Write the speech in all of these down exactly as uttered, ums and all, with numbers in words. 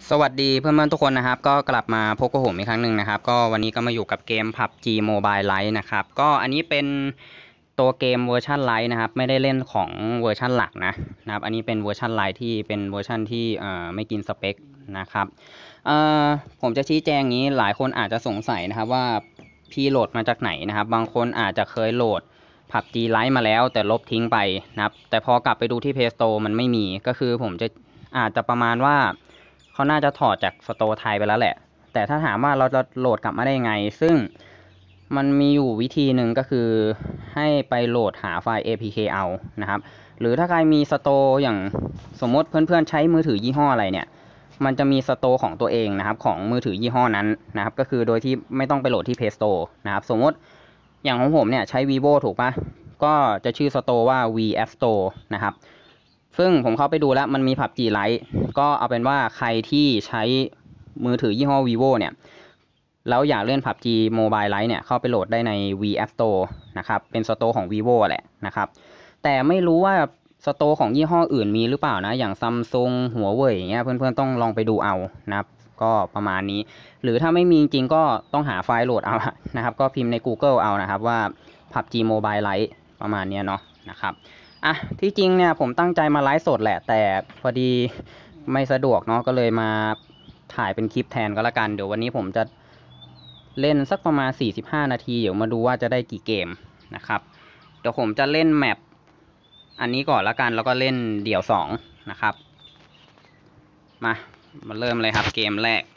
สวัสดีเพื่อนๆทุกคนนะครับก็กลับมาพบกับผมอีกครั้งหนึ่งนะครับก็วันนี้ก็มาอยู่กับเกม พับจี Mobile Lite นะครับก็อันนี้เป็นตัวเกมเวอร์ชันไลท์นะครับไม่ได้เล่นของเวอร์ชันหลักนะนะครับอันนี้เป็นเวอร์ชันไลท์ที่เป็นเวอร์ชันที่เอ่อไม่กินสเปคนะครับเอ่อผมจะชี้แจงงี้หลายคนอาจจะสงสัยนะครับว่าพี่โหลดมาจากไหนนะครับบางคนอาจจะเคยโหลด พับจี Lite มาแล้วแต่ลบทิ้งไปนะครับแต่พอกลับไปดูที่ Play Store มันไม่มีก็คือผมจะอาจจะประมาณว่าเขาน่าจะถอดจากสโตร์ไทยไปแล้วแหละแต่ถ้าถามว่าเราจะโหลดกลับมาได้ยังไงซึ่งมันมีอยู่วิธีหนึ่งก็คือให้ไปโหลดหาไฟล์ เอ พี เค เอานะครับหรือถ้าใครมีสโตร์อย่างสมมติเพื่อนๆใช้มือถือยี่ห้ออะไรเนี่ยมันจะมีสโตร์ของตัวเองนะครับของมือถือยี่ห้อนั้นนะครับก็คือโดยที่ไม่ต้องไปโหลดที่ Play Store นะครับสมมติอย่างของผมเนี่ยใช้ vivo ถูกปะก็จะชื่อสโตร์ว่า V App Store นะครับซึ่งผมเข้าไปดูแล้วมันมี พับจี Lite ก็เอาเป็นว่าใครที่ใช้มือถือยี่ห้อ vivo เนี่ยแล้วอยากเล่น พับจี Mobile Lite เนี่ยเข้าไปโหลดได้ใน V App Store นะครับเป็นสโตร์ของ vivo แหละนะครับแต่ไม่รู้ว่าสโตร์ของยี่ห้ออื่นมีหรือเปล่านะอย่าง Samsung หัวเว่ยอย่างเงี้ยเพื่อนๆต้องลองไปดูเอานะครับก็ประมาณนี้หรือถ้าไม่มีจริงก็ต้องหาไฟล์โหลดเอานะครับก็พิมพ์ใน Google เอานะครับว่า พับจี Mobile Lite ประมาณนี้เนาะนะครับอ่ะที่จริงเนี่ยผมตั้งใจมาไลฟ์สดแหละแต่พอดีไม่สะดวกเนาะก็เลยมาถ่ายเป็นคลิปแทนก็แล้วกันเดี๋ยววันนี้ผมจะเล่นสักประมาณสี่สิบห้านาทีเดี๋ยวมาดูว่าจะได้กี่เกมนะครับเดี๋ยวผมจะเล่นแมปอันนี้ก่อนแล้วกันแล้วก็เล่นเดี่ยวสองนะครับมามาเริ่มเลยครับเกมแรก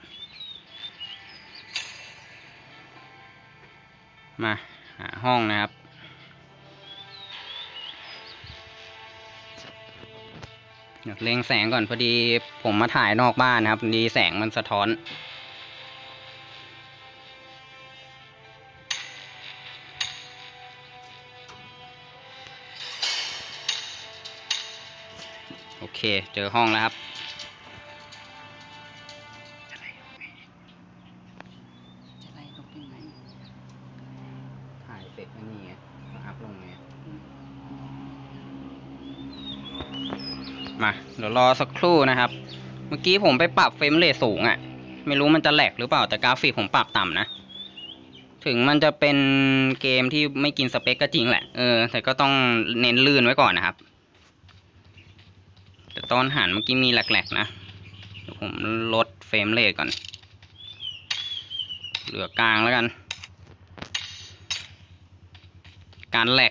มาหาห้องนะครับเดี๋ยวเล็งแสงก่อนพอดีผมมาถ่ายนอกบ้านนะครับพอดีแสงมันสะท้อนโอเคเจอห้องแล้วครับจะไล่ลบยังไงถ่ายเสร็จแล้วนี่ไงก็อัพลงไงมาเดี๋ยวรอสักครู่นะครับเมื่อกี้ผมไปปรับเฟรมเรทสูงอ่ะไม่รู้มันจะแหลกหรือเปล่าแต่กราฟิกผมปรับต่ำนะถึงมันจะเป็นเกมที่ไม่กินสเปคก็จริงแหละเออแต่ก็ต้องเน้นลื่นไว้ก่อนนะครับแต่ตอนหันเมื่อกี้มีแหลกๆนะเดี๋ยวผมลดเฟรมเรทก่อนเหลือกลางแล้วกันการแหลก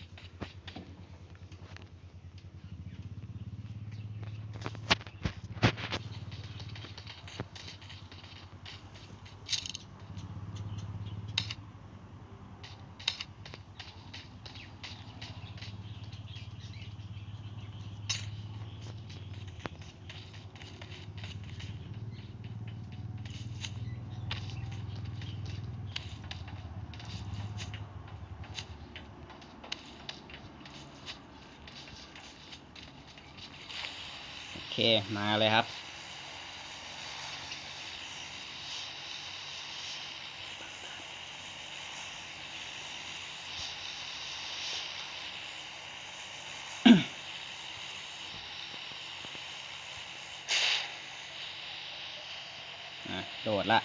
โอเคมาเลยครับโดดละ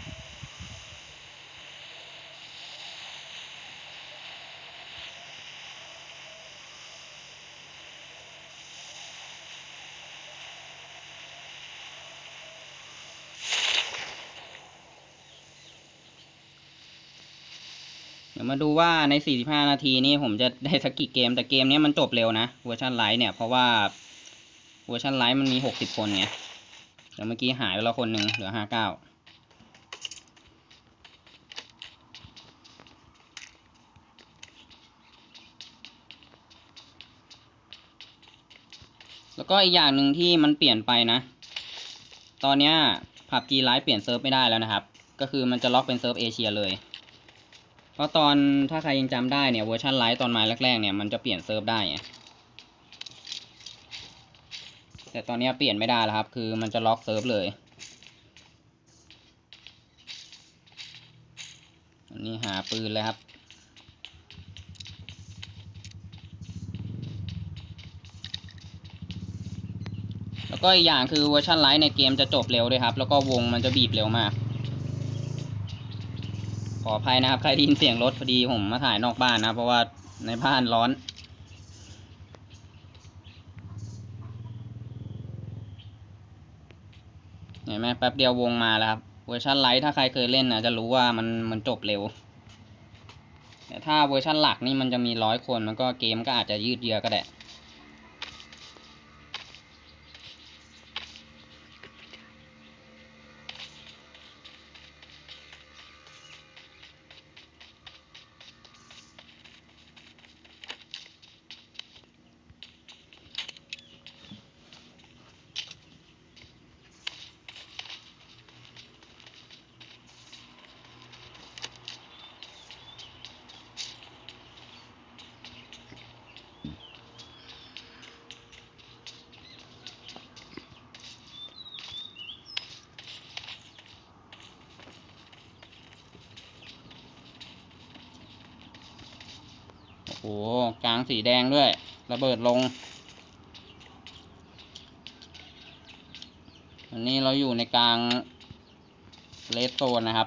เดี๋ยวมาดูว่าในสี่สิบห้านาทีนี้ผมจะได้สักกี่เกมแต่เกมนี้มันจบเร็วนะเวอร์ชันไลท์เนี่ยเพราะว่าเวอร์ชันไลท์มันมีหกสิบคนไงเดี๋ยวเมื่อกี้หายไปแล้วคนหนึ่งเหลือห้าเก้าแล้วก็อีกอย่างหนึ่งที่มันเปลี่ยนไปนะตอนนี้ พับจี Lite เปลี่ยนเซิร์ฟไม่ได้แล้วนะครับก็คือมันจะล็อกเป็นเซิร์ฟเอเชียเลยเพราะตอนถ้าใครยังจำได้เนี่ยเวอร์ชันไลท์ตอนมาแรกๆเนี่ยมันจะเปลี่ยนเซิร์ฟได้ไงแต่ตอนนี้เปลี่ยนไม่ได้แล้วครับคือมันจะล็อกเซิร์ฟเลยอันนี้หาปืนเลยครับแล้วก็อีกอย่างคือเวอร์ชันไลท์ในเกมจะจบเร็วด้วยครับแล้วก็วงมันจะบีบเร็วมากขออภัยนะครับใครได้ยินเสียงรถพอดีผมมาถ่ายนอกบ้านนะเพราะว่าในบ้านร้อนเห็นไหมแป๊บเดียววงมาแล้วครับเวอร์ชันไลท์ถ้าใครเคยเล่นนะจะรู้ว่ามันมันจบเร็วแต่ถ้าเวอร์ชันหลักนี่มันจะมีร้อยคนมันก็เกมก็อาจจะยืดเยื้อก็ได้โอ้กลางสีแดงด้วยระเบิดลงอันนี้เราอยู่ในกลางเลสโซนนะครับ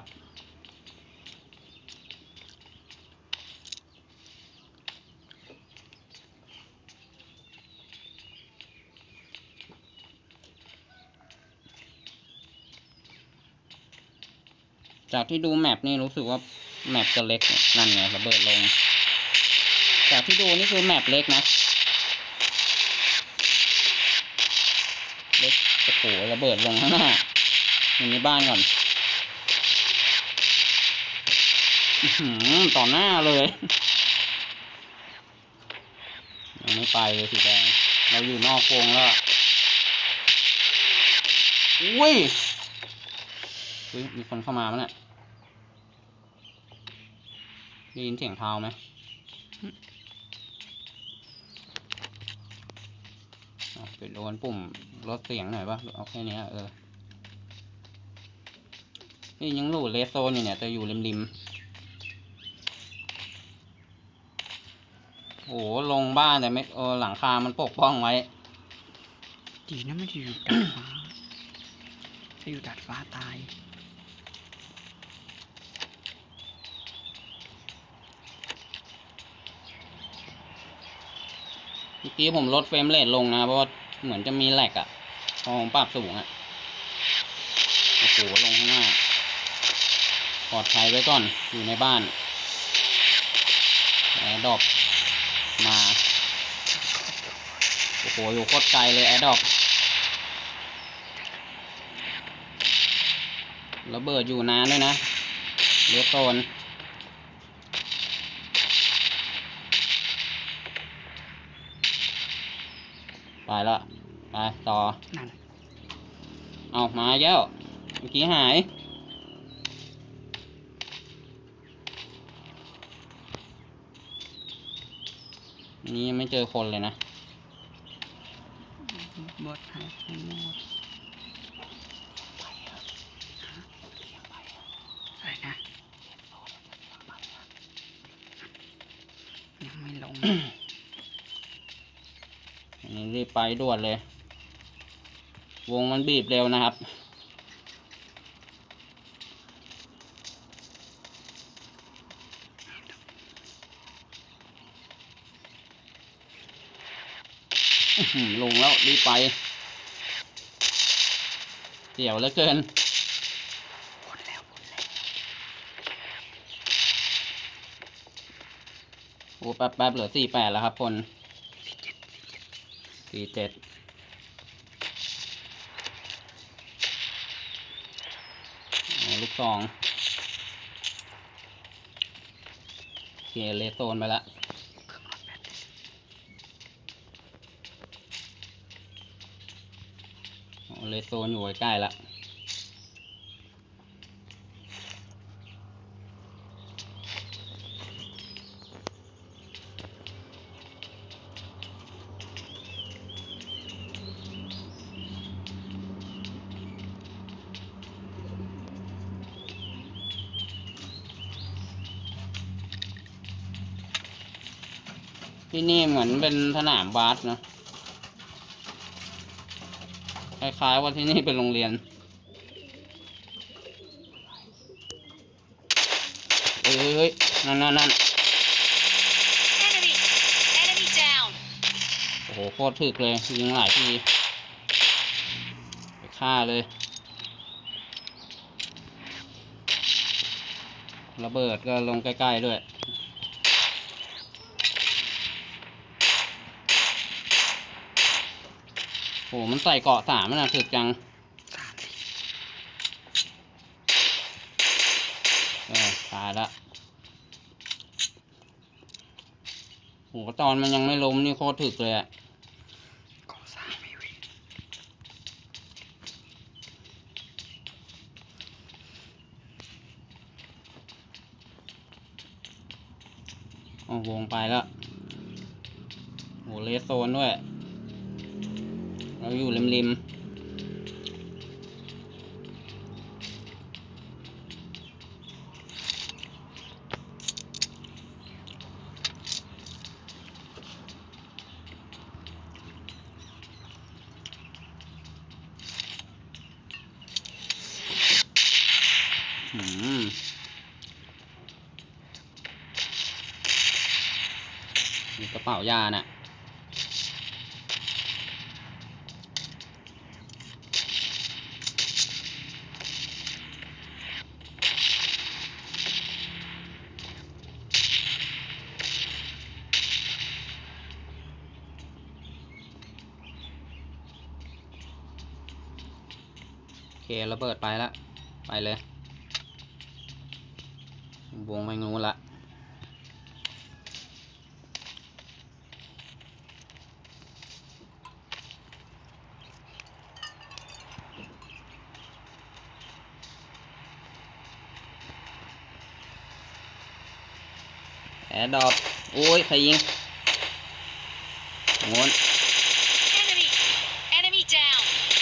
จากที่ดูแมปนี่รู้สึกว่าแมปจะเล็กนั่นไงระเบิดลงจากที่ดูนี่คือแมปเล็กนะเล็กโอ้โหระเบิดลงข้างหน้าอยู่ในบ้านก่อนต่อหน้าเลยยังไม่ไปเลยสีแดงเราอยู่นอกวงแล้วอุ้ยอุ้ยมีคนเข้ามามั้ยเนี่ยได้ยินเสียงเท้าไหมไปโดนปุ่มลดเสียงหน่อยป่ะเอาแค่นี้เออนี่ยังอยู่เลสโซนอยู่เนี่ยแต่อยู่ริมๆโอ้ลงบ้านแต่ไม่เออหลังคามันปกป้องไว้ดีนะไม่ได้อยู่ดาดฟ้าถ้าอยู่ดาดฟ้าตายเมื่อกี้ผมลดเฟรมเรทลงนะเพราะว่าเหมือนจะมีแลกอะพอผมปรับสูงอะโอ้โหลงข้างหน้าปลอดภัยไว้ก่อนอยู่ในบ้านแอร์ดรอปมาโอ้โหอยู่โคตรไกลเลยแอร์ดรอประเบิดอยู่นานด้วยนะเลสโซนไปละไปต่อนั่นเอามาแล้วเมื่อกี้หายนี่ไม่เจอคนเลยนะบดหายไปหมดอะไรนะยังไม่ลงอันนี้รีบไปด่วนเลยวงมันบีบเร็วนะครับลงแล้วรีบไปเสียวเหลือเกินโอ้แป๊บแป๊บเหลือสี่แปดแล้วครับคนสี่เจ็ดลูกซองเคเลโซนไปแล้วเลโซนอยู่ใกล้ๆละที่นี่เหมือนเป็นสนามบาสนะคล้ายๆว่าที่นี่เป็นโรงเรียนเฮ้ยเฮ้ยนั่นนั่นนั่น Enemy! Enemy down! โอ้โหโคตรถึกเลยยิงหลายทีไปฆ่าเลยระเบิดก็ลงใกล้ๆด้วยโหมันใส่เกาะสามมันนะถึกจังสามสิเออตายละโหตอนมันยังไม่ล้มนี่โคตรถึกเลยอะเกาะสามไม่วิ่งอ๋อวงไปแล้วโหเลสโซนด้วยเราอยู่ริมริมอืมมีกระเป๋ายาน่ะโอเคระเบิดไปละไปเลยวงไปงูนละแอร์ดรอปโอ้ยใครยิงงูน Enemy! Enemy down!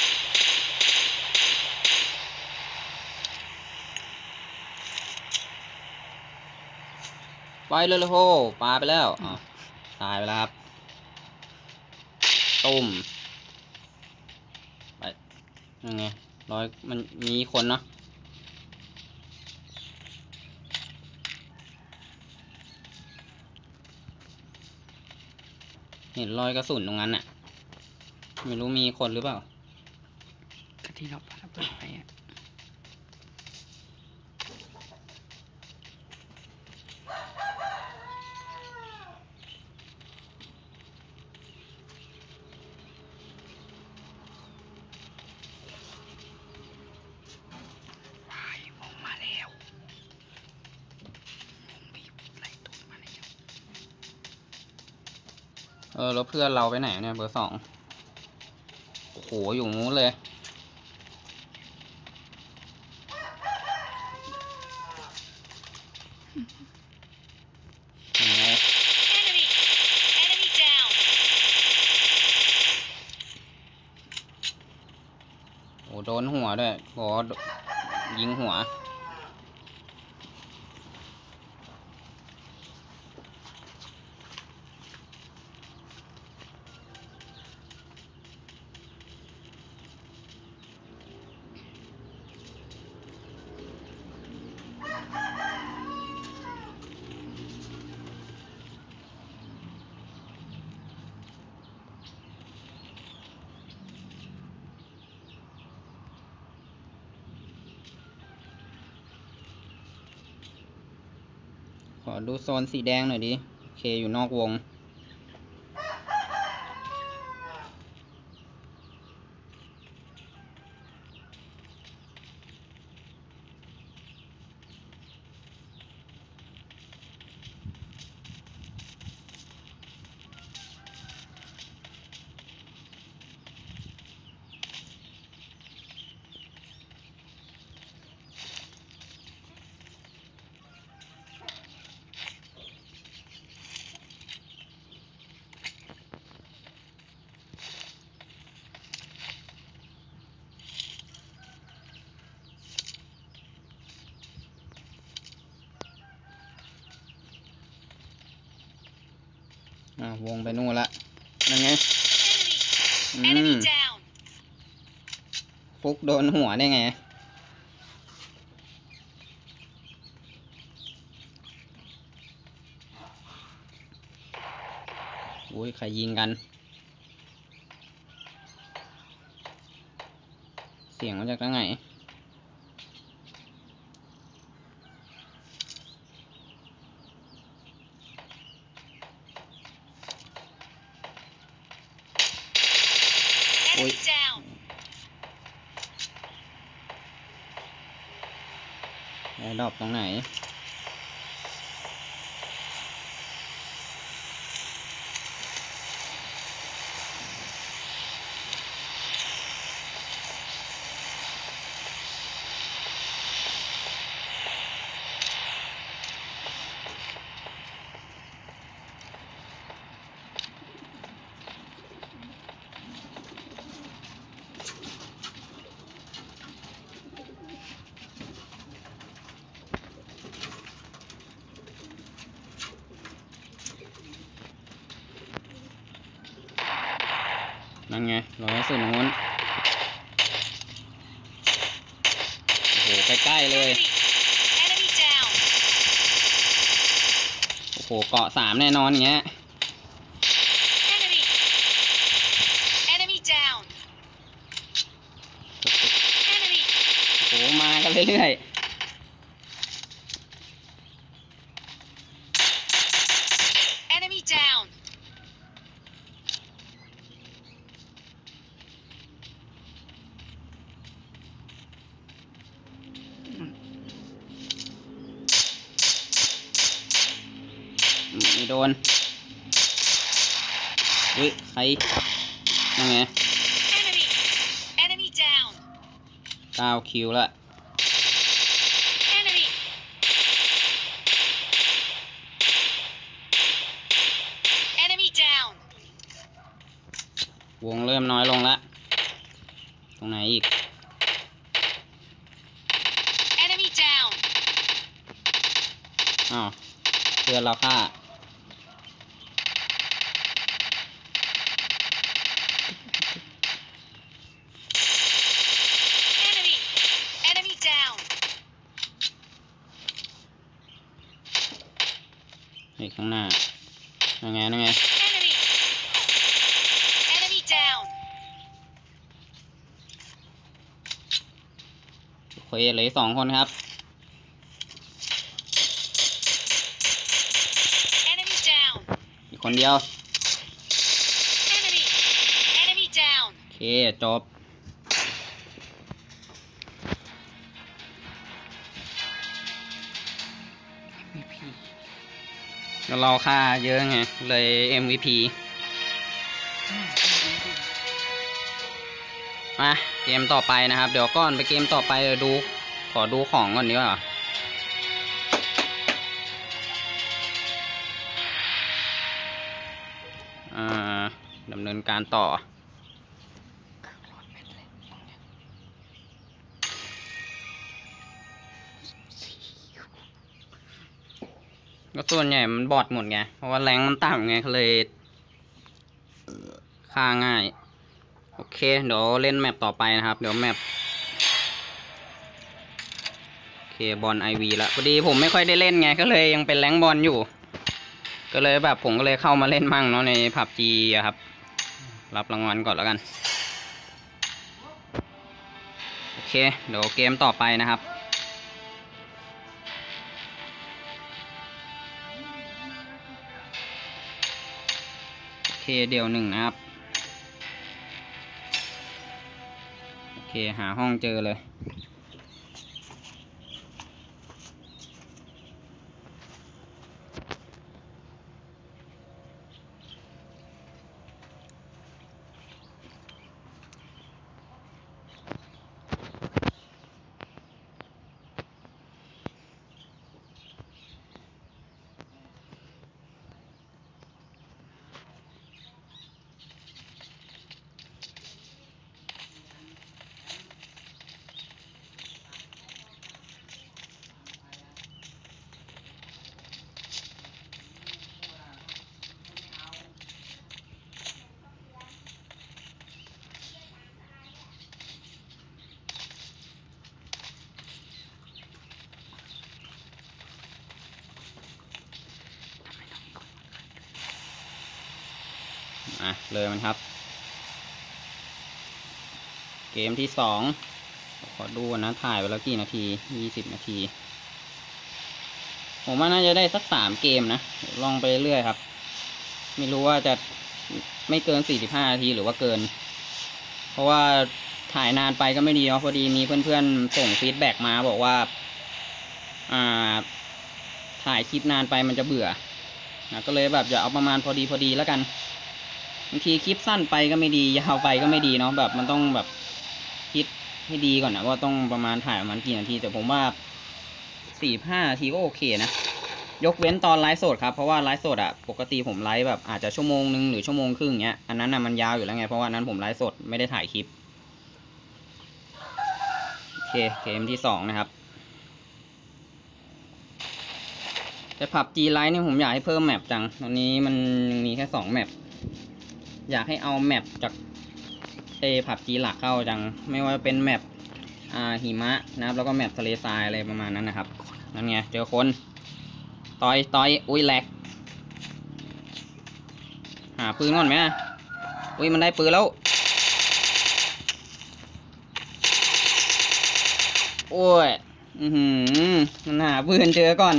ไปเลยเลยโหปลาไปแล้วอ๋อตายไปแล้วครับตุ้มไปยังไงร้อยมันมีคนเนาะเห็นรอยกระสุนตรงนั้นน่ะไม่รู้มีคนหรือเปล่าก็ที่เราปาระเบิดไปอ่ะวายวงมาแล้ววงบีบไล่ตูดมาแล้วเออแล้วเพื่อนเราไปไหนเนี่ยเบอร์สองโอ้โหอยู่งู้นเลยยังไง Enemy! Enemy down! โอ้โดนหัวด้วยโหยิงหัวขอดูโซนสีแดงหน่อยดิโอเคอยู่นอกวงอ่ะวงไปนู่นละนั่นไง Enemy! อืม Enemy down! ฟุกโดนหัวได้ไงอุ้ยใครยิงกันเสียงมาจากทางไหนโอ้ย Enemy down. แอร์ดรอปตรงไหนนั่นไงร้อยสุดตรงนู้นโอ้โหใกล้ๆเลย Enemy. Enemy down. โอ้โหเกาะสามแน่นอนอย่างเงี้ย Enemy. Enemy down. Enemy. โอ้โหมากันเรื่อย Enemy down. ๆไม่โดนอุ้ยใครนั่นไง Enemy. Enemy down. เก้าคิวละ Enemy. Enemy down. วงเริ่มน้อยลงละตรงไหนอีก Enemy down. อ้าวเพื่อนเราฆ่า Enemy. Enemy down. อีกข้างหน้านั่นไงนั่นไง Enemy. Enemy down. โอเคเหลืออกสองคนครับ Enemy down. อีกคนเดียว Enemy. Enemy down. โอเคจบมีพีแล้วเราฆ่าเยอะไงเลย เอ็ม วี พี มาเกมต่อไปนะครับ เดี๋ยวก่อนไปเกมต่อไปดูขอดูของก่อนดีกว่าอ่าดำเนินการต่อ ก็ส่วนใหญ่มันบอดหมดไง เพราะว่าแรงมันต่ำไงก็เลยฆ่าง่าย โอเค เดี๋ยวเล่นแมปต่อไปนะครับ เดี๋ยวแมปโอเคบอลไอวีละพอดีผมไม่ค่อยได้เล่นไง ก็เลยยังเป็นแรงบอลอยู่ ก็เลยแบบผมก็เลยเข้ามาเล่นมั่งเนาะในผับจีอะครับ รับรางวัลก่อนแล้วกัน โอเค เดี๋ยวเกมต่อไปนะครับ โอเคเดี๋ยวหนึ่งนะครับ โอเคหาห้องเจอเลยอ่ะเลยมันครับ เกมที่สองขอดูนะถ่ายไปแล้วกี่นาทียี่สิบนาที ผมว่าน่าจะได้สักสามเกมนะลองไปเรื่อยครับ ไม่รู้ว่าจะไม่เกินสี่สิบห้านาทีหรือว่าเกิน เพราะว่าถ่ายนานไปก็ไม่ดีเนาะพอดีมีเพื่อนๆส่งฟีดแบ็กมาบอกว่าอ่าถ่ายคลิปนานไปมันจะเบื่อนะก็เลยแบบจะเอาประมาณพอดีพอดีแล้วกันบางทีคลิปสั้นไปก็ไม่ดียาวไปก็ไม่ดีเนาะแบบมันต้องแบบคิดให้ดีก่อนนะว่าต้องประมาณถ่ายประมาณกี่นาทีแต่ผมว่าสี่ห้านาทีก็โอเคนะยกเว้นตอนไลฟ์สดครับเพราะว่าไลฟ์สดอะปกติผมไลฟ์แบบอาจจะชั่วโมงนึงหรือชั่วโมงครึ่งเงี้ยอันนั้นอะมันยาวอยู่แล้วไงเพราะว่านั้นผมไลฟ์สดไม่ได้ถ่ายคลิปโอเคเกมที่สองนะครับแต่ผับจีไลท์นี่ผมอยากให้เพิ่มแมปจังตอนนี้มันยังมีแค่สองแมปอยากให้เอาแมปจากเอผับจีหลักเข้าจังไม่ว่าเป็นแมปอ่าหิมะนะครับแล้วก็แมปทะเลทรายอะไรประมาณนั้นนะครับนั่นไงเจอคนต่อยต่อยอุ้ยแหลกหาปืนก่อนไหมอุ้ยมันได้ปืนแล้วโอ้ยอือหือมันหาปืนเจอก่อน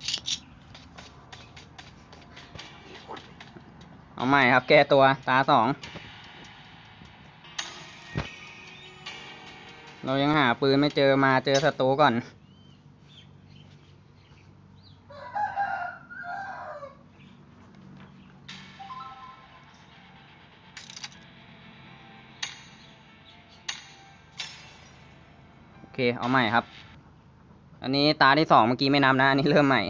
เอาใหม่ครับแก้ตัวตาสองเรายังหาปืนไม่เจอมาเจอศัตรูก่อนโอเคเอาใหม่ครับอันนี้ตาที่สองเมื่อกี้ไม่นับนะอันนี้เริ่มใหม่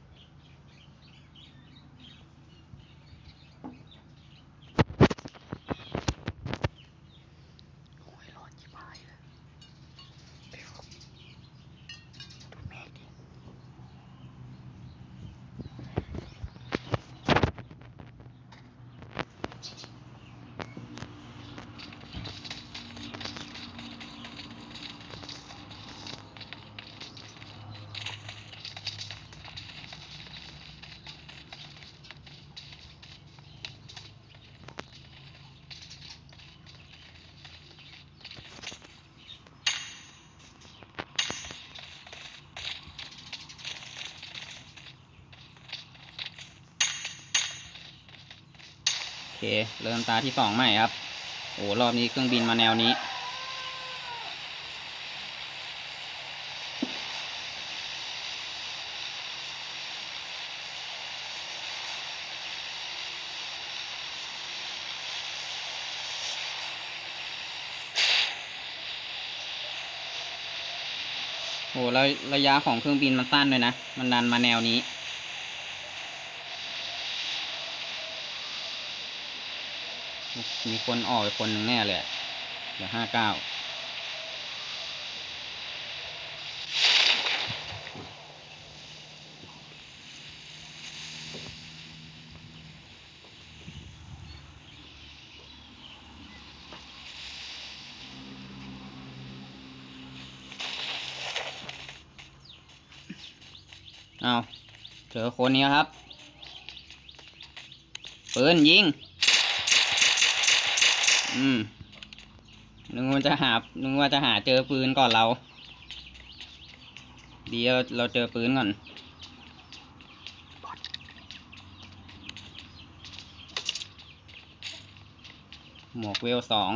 โอเคเริ่มตาที่สองใหม่ครับโอ้รอบนี้เครื่องบินมาแนวนี้โอ้แล้วระยะของเครื่องบินมันสั้นเลยนะมันดันมาแนวนี้มีคนออกไปคนหนึ่งแน่เลยเดี๋ยวห้าเก้าเอาเจอคนนี้ครับปืนยิงอืมนึกว่าจะหานึกว่าจะหาเจอปืนก่อนเราดีเราเราเจอปืนก่อนหมวกเวลสอง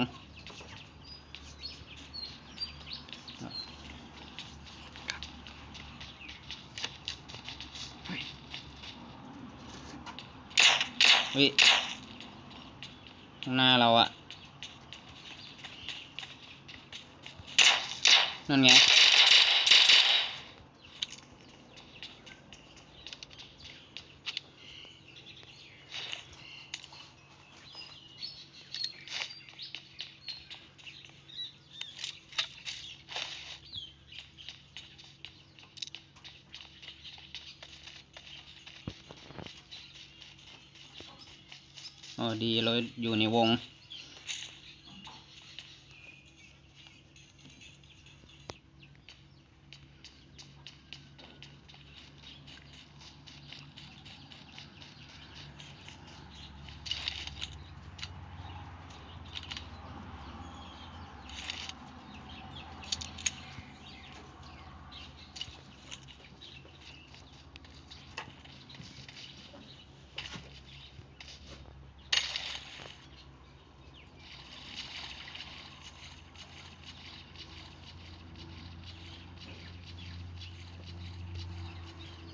วิข้างหน้าเราอะนั่นไงอ๋อดีเราอยู่ในวง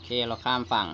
เคเราข้ามฝั่ง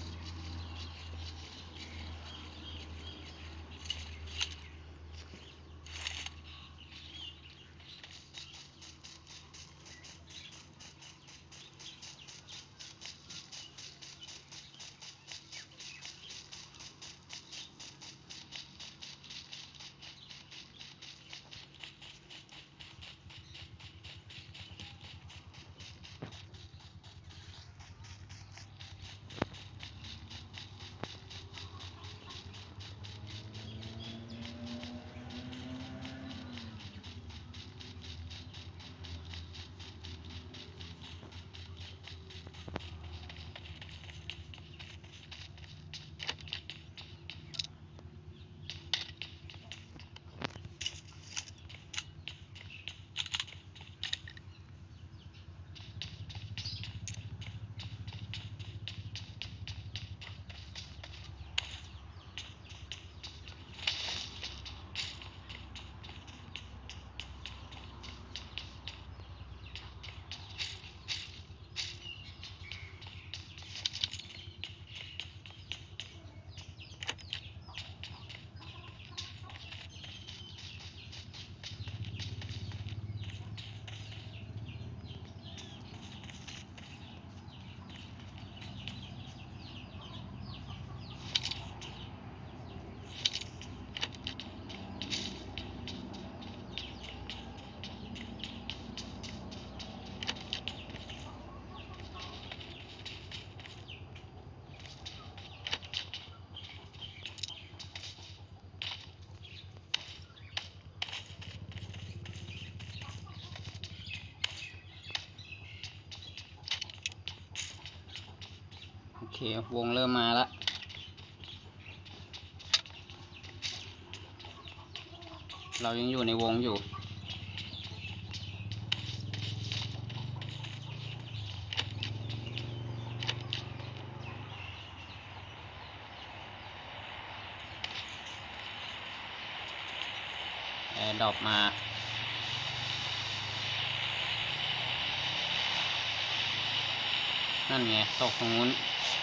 โอเควงเริ่มมาแล้วเรายังอยู่ในวงอยู่แอร์ดรอปมานั่นไงตกตรงนู้น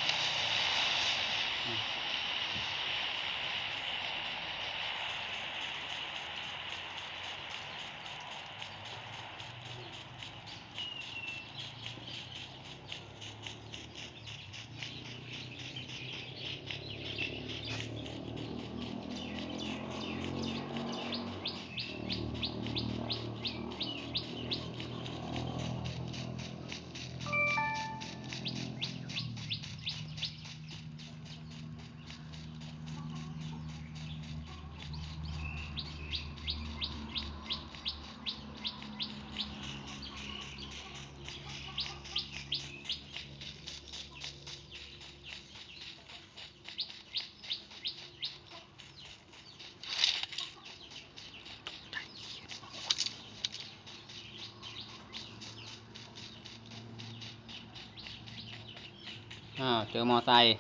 อ้าวเจอมอไซค์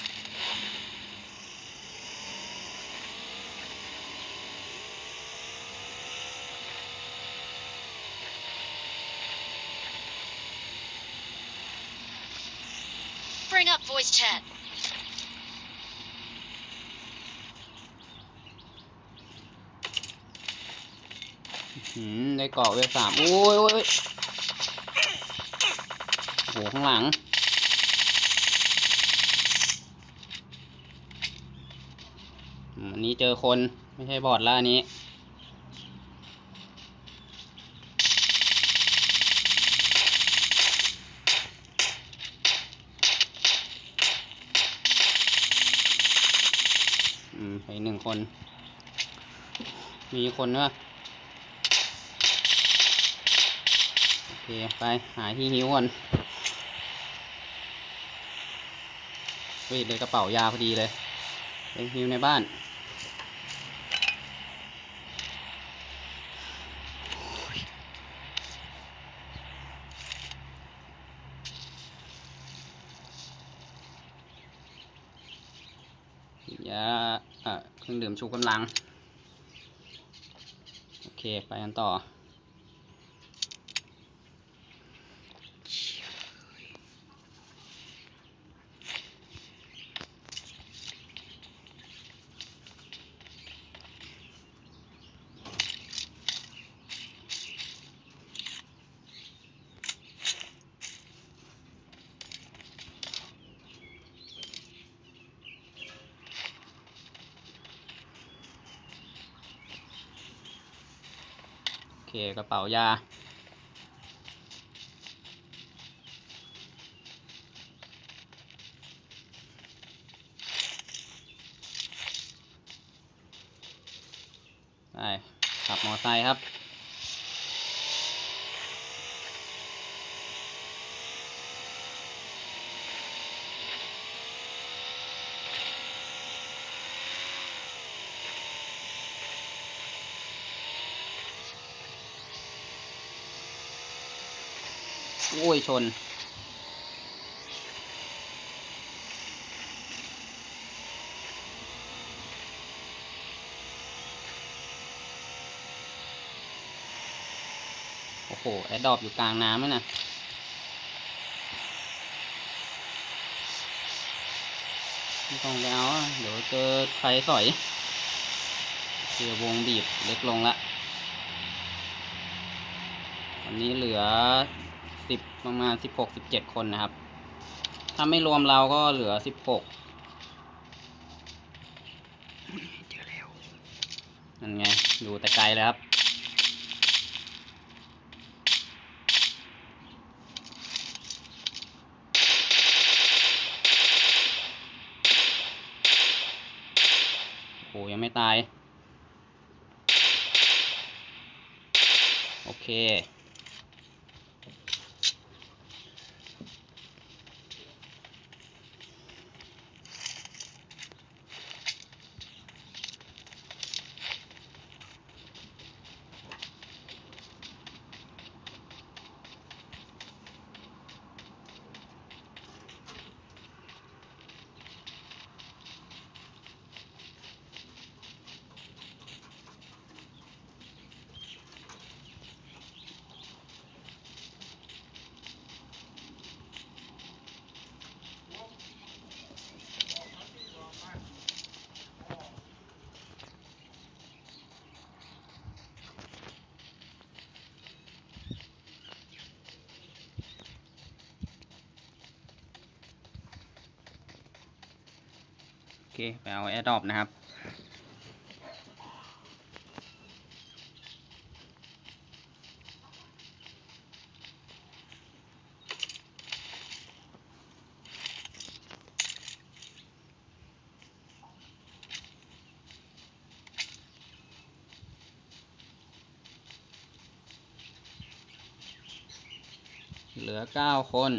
Bring up voice chat. หืมได้เกาะเวลสามโอ้ยโอ้ยโหข้างหลังอันนี้เจอคนไม่ใช่บอทแล้วอันนี้อืมไปหนึ่งคน มีคนวะโอเคไปหาที่หิ้วก่อนเฮ้ยเลยกระเป๋ายาพอดีเลยไปหิ้วในบ้านยาเอ่อเครื่องดื่มชูกำลังโอเคไปกันต่อกระเป๋ายาไปขับมอไซค์ครับโอ้ยชนโอ้โหแอดดรอปอยู่กลางน้ำเลยนะไม่ต้องไปเอาอะเดี๋ยวเจอใครสอยเจอวงบีบเล็กลงละวันนี้เหลือสิบประมาณสิบหกสิบเจ็ดคนนะครับถ้าไม่รวมเราก็เหลือสิบหกเจอแล้วนั่นไงดูแต่ไกลเลยครับโอ้ยังไม่ตายโอเคโอเคไปเอาแอร์ดรอปนะครับเหลือเก้าคน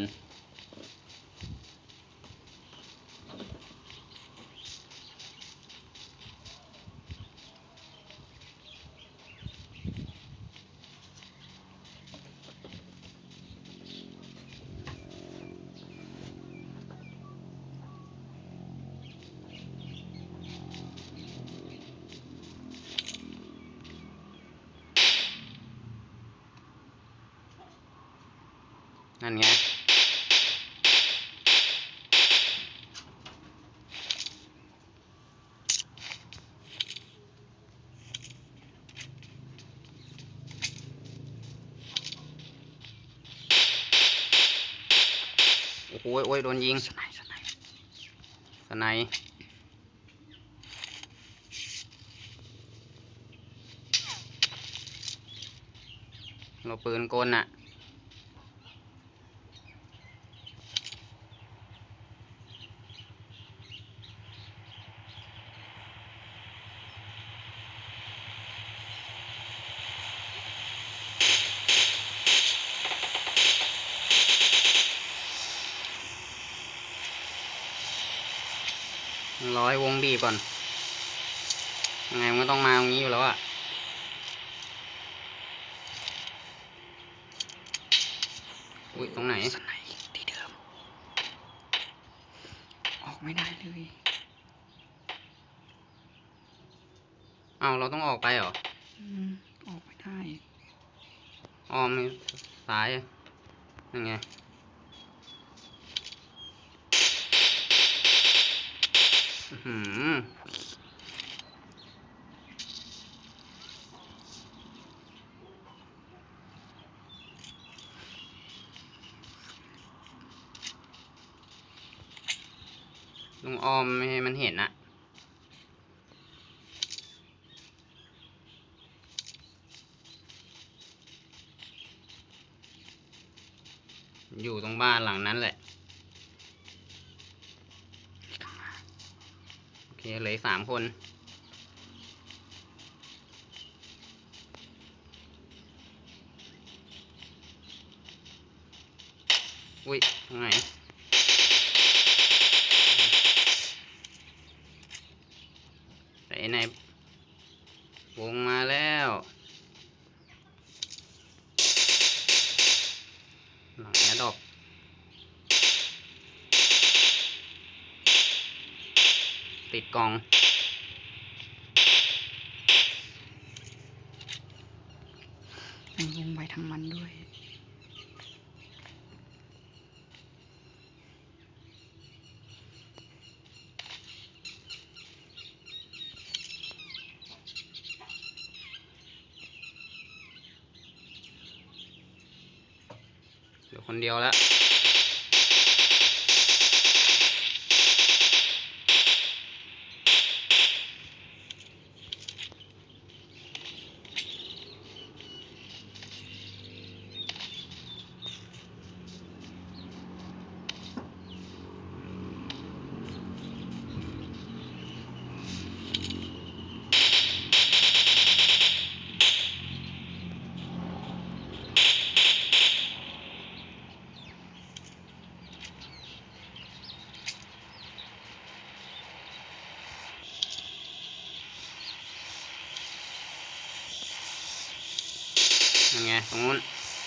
นั่นไงโอ้โหโอ้ยโดนยิงสไนสไนสไนเราปืนกลน่ะร้อยวงบีบก่อนยังไงมันก็ต้องมาตรงนี้อยู่แล้วอ่ะอุ้ยตรงไหนสไนที่เดิมออกไม่ได้เลยอ้าวเราต้องออกไปเหรออืมออกไม่ได้อ้อมซ้ายยังไงอื้อหือลุงอ้อมไม่ให้มันเห็นอะอยู่ตรงบ้านหลังนั้นแหละโอเคเหลือสามคนอุ้ยตรงไหนแต่ในวงมาแล้วหลังแอร์ดรอปติดกล่องแม่งวงไปทางมันด้วยเดี๋ยวคนเดียวแล้วยังไงตรงนู้น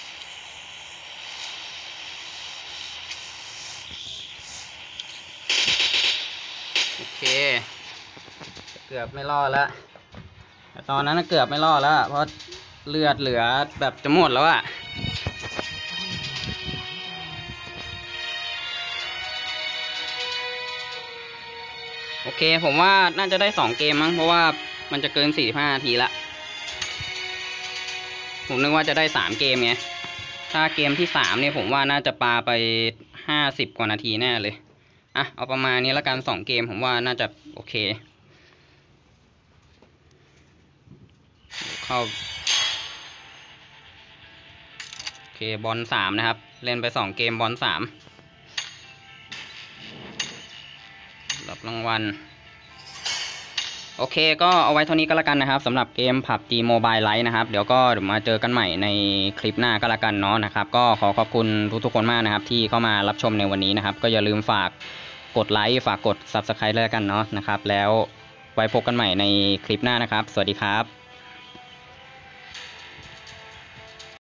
โอเคเกือบไม่รอดแล้วแต่ตอนนั้นเกือบไม่รอดแล้วเพราะเลือดเหลือแบบจะหมดแล้วอะโอเคผมว่าน่าจะได้สองเกมมั้งเพราะว่ามันจะเกินสี่สิบห้านาทีละผมนึกว่าจะได้สามเกมไงถ้าเกมที่สามเนี่ยผมว่าน่าจะปาไปห้าสิบกว่านาทีแน่เลยอ่ะเอาประมาณนี้ละกันสองเกมผมว่าน่าจะโอเคเข้าโอเคบอลสามนะครับเล่นไปสองเกมบอลสามรับรางวัลโอเคก็เอาไว้เท่านี้ก็แล้วกันนะครับสำหรับเกม พับจี Mobile Lite นะครับเดี๋ยวก็เดี๋ยวมาเจอกันใหม่ในคลิปหน้าก็แล้วกันเนาะนะครับก็ขอขอบคุณทุกๆคนมากนะครับที่เข้ามารับชมในวันนี้นะครับก็อย่าลืมฝากกดไลค์ฝากกด ซับสไครบ์ แล้วกันเนาะนะครับแล้วไว้พบกันใหม่ในคลิปหน้านะครับสวัสดีครับ